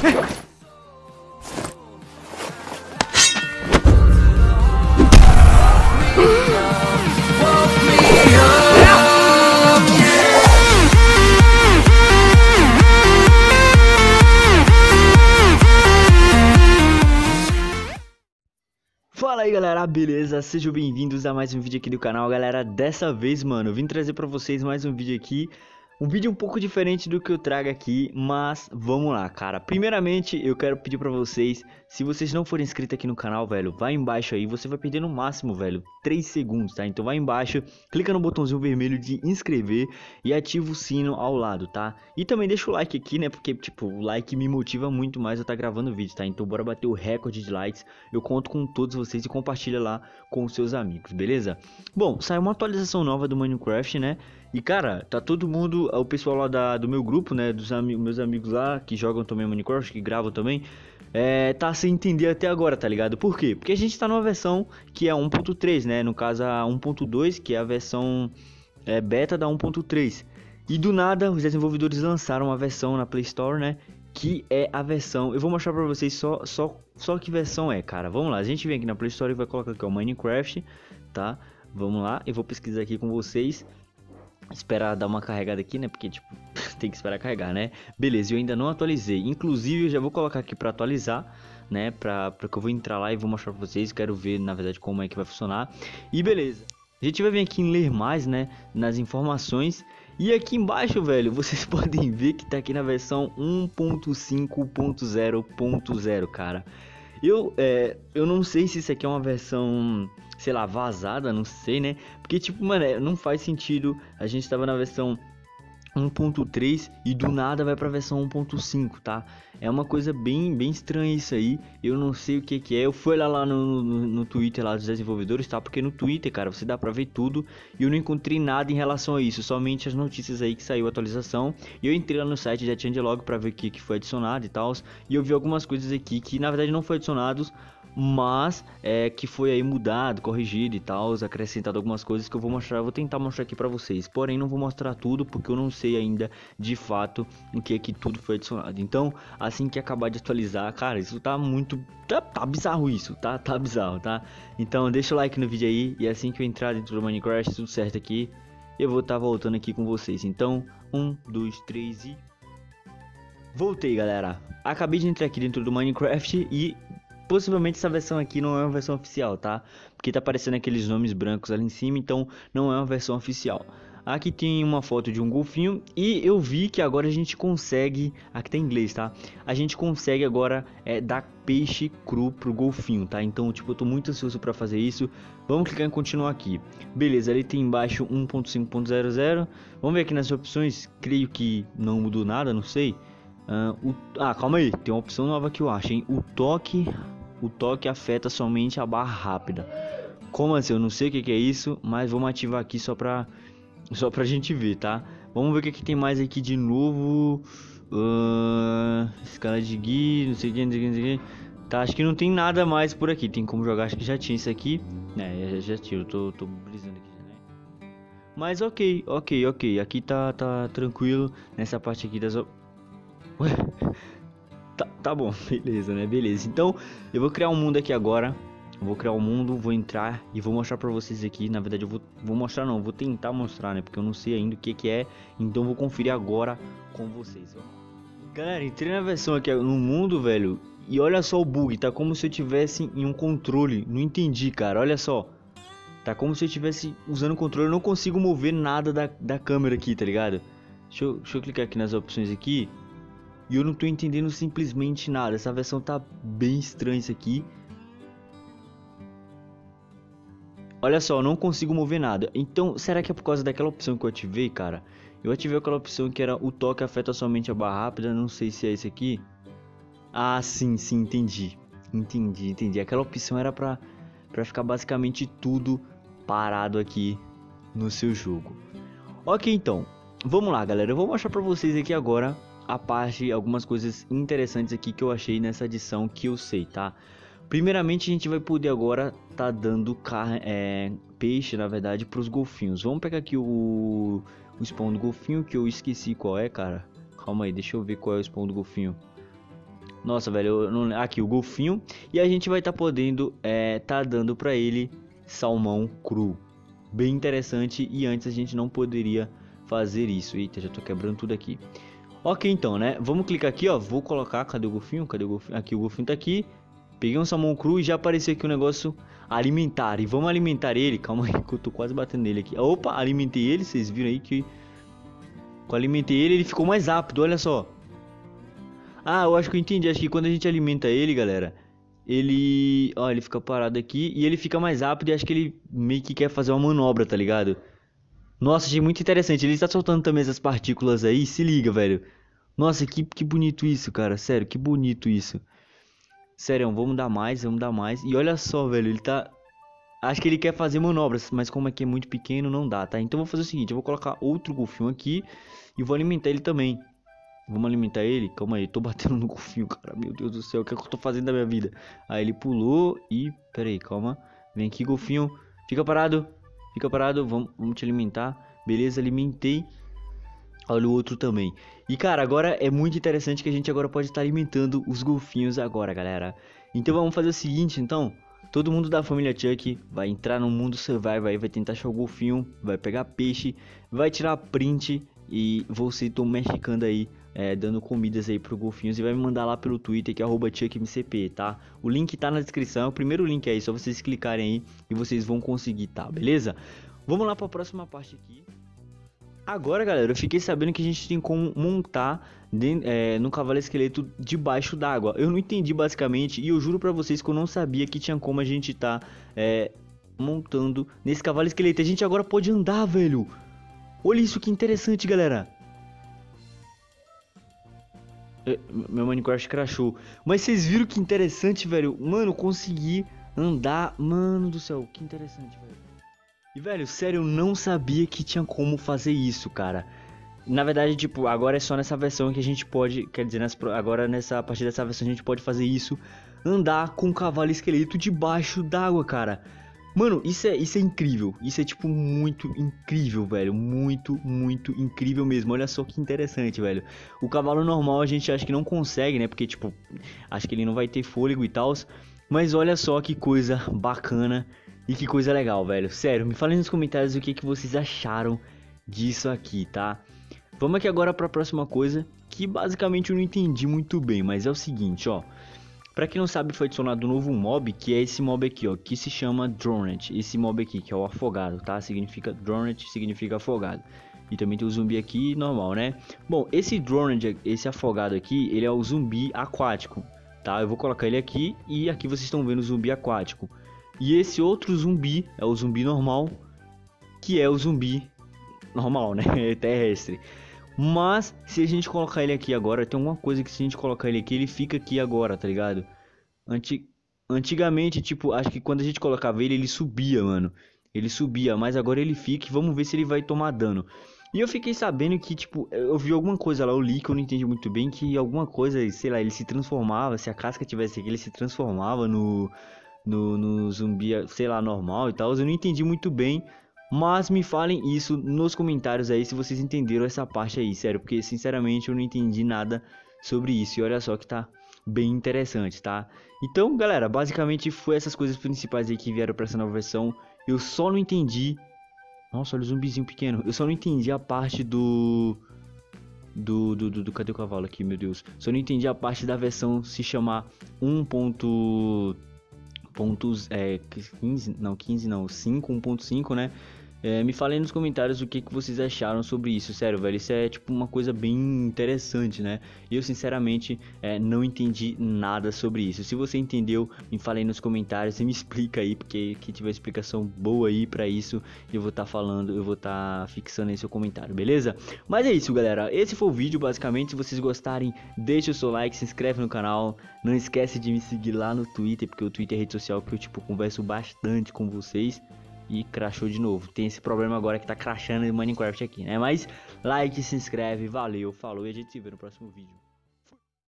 Fala aí galera, beleza? Sejam bem-vindos a mais um vídeo aqui do canal, galera. Dessa vez, mano, eu vim trazer pra vocês mais um vídeo aqui. Um vídeo um pouco diferente do que eu trago aqui, mas vamos lá, cara. Primeiramente, eu quero pedir pra vocês, se vocês não forem inscritos aqui no canal, velho, vai embaixo aí, você vai perder no máximo, velho, 3 segundos, tá? Então vai embaixo, clica no botãozinho vermelho de inscrever e ativa o sino ao lado, tá? E também deixa o like aqui, né, porque, tipo, o like me motiva muito mais a estar gravando vídeo, tá? Então bora bater o recorde de likes, eu conto com todos vocês e compartilha lá com os seus amigos, beleza? Bom, saiu uma atualização nova do Minecraft, né? E cara, tá todo mundo, o pessoal lá do meu grupo, né, meus amigos lá que jogam também Minecraft, que gravam também, tá sem entender até agora, tá ligado? Por quê? Porque a gente tá numa versão que é 1.3, né, no caso a 1.2, que é a versão beta da 1.3. E do nada os desenvolvedores lançaram uma versão na Play Store, né, que é a versão, eu vou mostrar pra vocês só que versão é, cara. Vamos lá, a gente vem aqui na Play Store e vai colocar aqui o Minecraft, tá? Vamos lá, eu vou pesquisar aqui com vocês. Esperar dar uma carregada aqui, né? Porque, tipo, tem que esperar carregar, né? Beleza, eu ainda não atualizei. Inclusive, eu já vou colocar aqui pra atualizar, né? Pra que eu vou entrar lá e vou mostrar pra vocês. Quero ver, na verdade, como é que vai funcionar. E beleza. A gente vai vir aqui em ler mais, né? Nas informações. E aqui embaixo, velho, vocês podem ver que tá aqui na versão 1.5.0.0, cara. Eu não sei se isso aqui é uma versão, sei lá, vazada, não sei, né? Porque, tipo, mano, não faz sentido. A gente tava na versão 1.3 e do nada vai pra versão 1.5, tá? É uma coisa bem estranha isso aí. Eu não sei o que é. Eu fui lá no Twitter lá dos desenvolvedores, tá? Porque no Twitter, cara, você dá pra ver tudo. E eu não encontrei nada em relação a isso. Somente as notícias aí que saiu a atualização. E eu entrei lá no site da Changelog pra ver o que foi adicionado e tal. E eu vi algumas coisas aqui que na verdade não foi adicionados, mas que foi aí mudado, corrigido e tal, acrescentado algumas coisas que eu vou mostrar, vou tentar mostrar aqui pra vocês, porém não vou mostrar tudo porque eu não sei ainda de fato o que tudo foi adicionado. Então assim que acabar de atualizar, cara, isso tá muito, tá bizarro isso, tá bizarro, tá? Então deixa o like no vídeo aí e assim que eu entrar dentro do Minecraft, tudo certo aqui, eu vou estar voltando aqui com vocês. Então 1, 2, 3 e... voltei, galera. Acabei de entrar aqui dentro do Minecraft e possivelmente essa versão aqui não é uma versão oficial, tá? Porque tá aparecendo aqueles nomes brancos ali em cima, então não é uma versão oficial. Aqui tem uma foto de um golfinho e eu vi que agora a gente consegue, aqui tá em inglês, tá? A gente consegue agora dar peixe cru pro golfinho, tá? Então, tipo, eu tô muito ansioso pra fazer isso. Vamos clicar em continuar aqui. Beleza, ali tem embaixo 1.5.00. Vamos ver aqui nas opções, creio que não mudou nada, não sei. Calma aí, tem uma opção nova que eu acho, hein? O toque afeta somente a barra rápida. Como assim? Eu não sei o que é isso, mas vamos ativar aqui só pra gente ver, tá? Vamos ver o que tem mais aqui de novo. Escala de guia, não sei o que. Tá, acho que não tem nada mais por aqui. Tem como jogar, acho que já tinha isso aqui. Já tiro, tô brisando aqui, né? Mas ok. Aqui tá tranquilo nessa parte aqui das... Ué? Tá bom, beleza, né? Beleza. Então, eu vou criar um mundo aqui agora. Vou criar um mundo, vou entrar e vou mostrar pra vocês aqui. Na verdade, eu vou mostrar não, vou tentar mostrar, né? Porque eu não sei ainda o que é. Então, vou conferir agora com vocês, ó. Galera, entrei na versão aqui no mundo, velho. E olha só o bug, tá como se eu tivesse em um controle. Não entendi, cara, olha só. Tá como se eu estivesse usando o controle. Eu não consigo mover nada da câmera aqui, tá ligado? Deixa eu clicar aqui nas opções aqui. E eu não tô entendendo simplesmente nada. Essa versão tá bem estranha isso aqui. Olha só, eu não consigo mover nada. Então, será que é por causa daquela opção que eu ativei, cara? Eu ativei aquela opção que era o toque afeta somente a barra rápida. Não sei se é esse aqui. Ah, sim, entendi. Entendi. Aquela opção era pra ficar basicamente tudo parado aqui no seu jogo. Ok, então. Vamos lá, galera. Eu vou mostrar pra vocês aqui agora a parte, algumas coisas interessantes aqui que eu achei nessa edição que eu sei, tá? Primeiramente a gente vai poder agora tá dando peixe, na verdade, para os golfinhos. Vamos pegar aqui o spawn do golfinho, que eu esqueci qual é, cara. Calma aí, deixa eu ver qual é o spawn do golfinho. Nossa, velho, eu não... aqui o golfinho. E a gente vai estar podendo tá dando pra ele salmão cru. Bem interessante, e antes a gente não poderia fazer isso. Eita, já tô quebrando tudo aqui. Ok, então, né? Vamos clicar aqui, ó. Vou colocar, cadê o golfinho? Cadê o golfinho? Aqui, o golfinho tá aqui. Peguei um salmão cru e já apareceu aqui o negócio alimentar. E vamos alimentar ele. Calma aí que eu tô quase batendo nele aqui. Opa, alimentei ele. Vocês viram aí que... Quando alimentei ele, ele ficou mais rápido, olha só. Ah, eu acho que eu entendi. Acho que quando a gente alimenta ele, galera, ele... Ó, ele fica parado aqui e ele fica mais rápido e acho que ele meio que quer fazer uma manobra, tá ligado? Nossa, achei muito interessante. Ele está soltando também essas partículas aí. Se liga, velho. Nossa, que bonito isso, cara. Sério, que bonito isso. Sério, vamos dar mais, vamos dar mais. E olha só, velho, ele tá... Acho que ele quer fazer manobras, mas como aqui é muito pequeno, não dá, tá? Então eu vou fazer o seguinte, eu vou colocar outro golfinho aqui e vou alimentar ele também. Vamos alimentar ele? Calma aí, tô batendo no golfinho, cara. Meu Deus do céu, o que é que eu tô fazendo da minha vida? Aí ele pulou e... Pera aí, calma. Vem aqui, golfinho. Fica parado. Fica parado, vamos te alimentar. Beleza, alimentei. Olha o outro também. E cara, agora é muito interessante que a gente agora pode estar alimentando os golfinhos agora, galera. Então vamos fazer o seguinte, então. Todo mundo da família Chuck vai entrar no mundo survival aí, vai tentar achar o golfinho, vai pegar peixe, vai tirar print e você tô mexicando aí, dando comidas aí pro golfinhos e vai me mandar lá pelo Twitter que é @chuckmcp, tá? O link tá na descrição, é o primeiro link aí, só vocês clicarem aí e vocês vão conseguir, tá? Beleza? Vamos lá para a próxima parte aqui. Agora, galera, eu fiquei sabendo que a gente tem como montar no cavalo esqueleto debaixo d'água. Eu não entendi basicamente e eu juro pra vocês que eu não sabia que tinha como a gente tá montando nesse cavalo esqueleto. A gente agora pode andar, velho. Olha isso, que interessante, galera. Meu Minecraft crashou. Mas vocês viram que interessante, velho? Mano, consegui andar. Mano do céu, que interessante, velho. E, velho, sério, eu não sabia que tinha como fazer isso, cara. Na verdade, tipo, agora é só nessa versão que a gente pode... Quer dizer, agora a partir dessa versão a gente pode fazer isso. Andar com um cavalo esqueleto debaixo d'água, cara. Mano, isso é incrível. Isso é, tipo, muito incrível, velho. Muito, muito incrível mesmo. Olha só que interessante, velho. O cavalo normal a gente acha que não consegue, né? Porque, tipo, acho que ele não vai ter fôlego e tal. Mas olha só que coisa bacana. E que coisa legal, velho. Sério, me falem nos comentários o que vocês acharam disso aqui, tá? Vamos aqui agora para a próxima coisa, que basicamente eu não entendi muito bem, mas é o seguinte, ó. Pra quem não sabe, foi adicionado um novo mob, que é esse mob aqui, ó, que se chama Drowned. Esse mob aqui, que é o afogado, tá? Significa Drowned, significa afogado. E também tem o zumbi aqui, normal, né? Bom, esse Drowned, esse afogado aqui, ele é o zumbi aquático, tá? Eu vou colocar ele aqui e aqui vocês estão vendo o zumbi aquático. E esse outro zumbi é o zumbi normal, que é o zumbi normal, né? Terrestre. Mas se a gente colocar ele aqui agora, tem alguma coisa que se a gente colocar ele aqui, ele fica aqui agora, tá ligado? Antigamente, tipo, acho que quando a gente colocava ele subia, mano. Ele subia, mas agora ele fica e vamos ver se ele vai tomar dano. E eu fiquei sabendo que, tipo, eu vi alguma coisa lá, eu li que eu não entendi muito bem, que alguma coisa, sei lá, ele se transformava, se a casca tivesse aqui, ele se transformava no zumbi, sei lá, normal e tal. Eu não entendi muito bem, mas me falem isso nos comentários aí se vocês entenderam essa parte aí, sério, porque sinceramente eu não entendi nada sobre isso. E olha só que tá bem interessante, tá? Então, galera, basicamente foi essas coisas principais aí que vieram pra essa nova versão. Eu só não entendi... Nossa, olha o zumbizinho pequeno. Eu só não entendi a parte cadê o cavalo aqui, meu Deus? Só não entendi a parte da versão se chamar 15 não, 1.5, né? Me falem nos comentários o que vocês acharam sobre isso, sério, velho, isso é tipo uma coisa bem interessante, né? Eu sinceramente não entendi nada sobre isso. Se você entendeu, me falem nos comentários e me explica aí, porque que tiver explicação boa aí pra isso, eu vou estar falando, eu vou estar fixando aí seu comentário, beleza? Mas é isso, galera, esse foi o vídeo, basicamente. Se vocês gostarem, deixa o seu like, se inscreve no canal, não esquece de me seguir lá no Twitter, porque o Twitter é a rede social que eu, tipo, converso bastante com vocês. E crashou de novo. Tem esse problema agora que tá crashando em Minecraft aqui, né? Mas like, se inscreve, valeu, falou e a gente se vê no próximo vídeo.